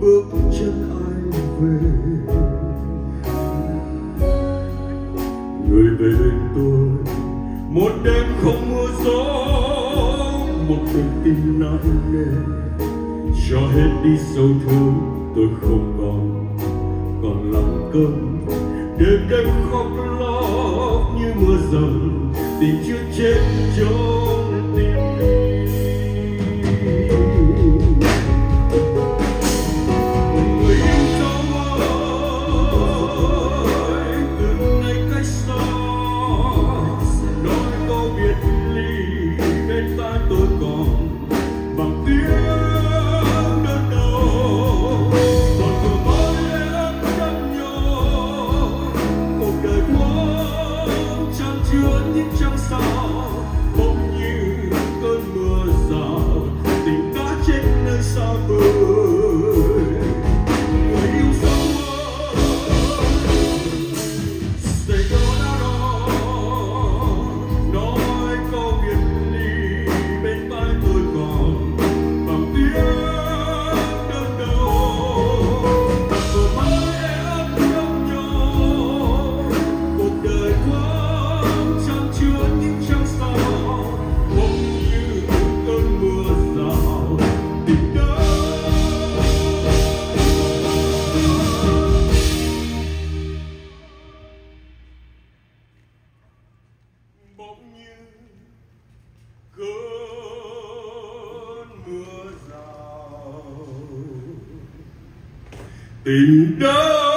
bước chân ai về. Người về bên tôi một đêm không mưa gió, một đêm tim nặng nề, cho hết đi sâu thương tôi không còn lặng câm. Đêm đêm khóc lóc như mưa dầm, tình chưa chết trong tim. Người yêu dấu ơi, từ nay cách xa, nói câu biệt ly bên tai tôi còn bằng tiếng đơn đau. Còn vừa mới em nhấp nhô một đời quang chan chứa những trăng sao, bỗng như cơn mưa rào tình đã chết nơi xa vời. Người yêu dấu ơi, say đó nói câu biệt ly bên tai tôi còn bằng tiếng đơn đau. Và vừa mới em nhấp nhô một đời quang chan chứa những trăng sao, bỗng như cơn mưa rào tình đã bỗng như cơn mưa rào tình đã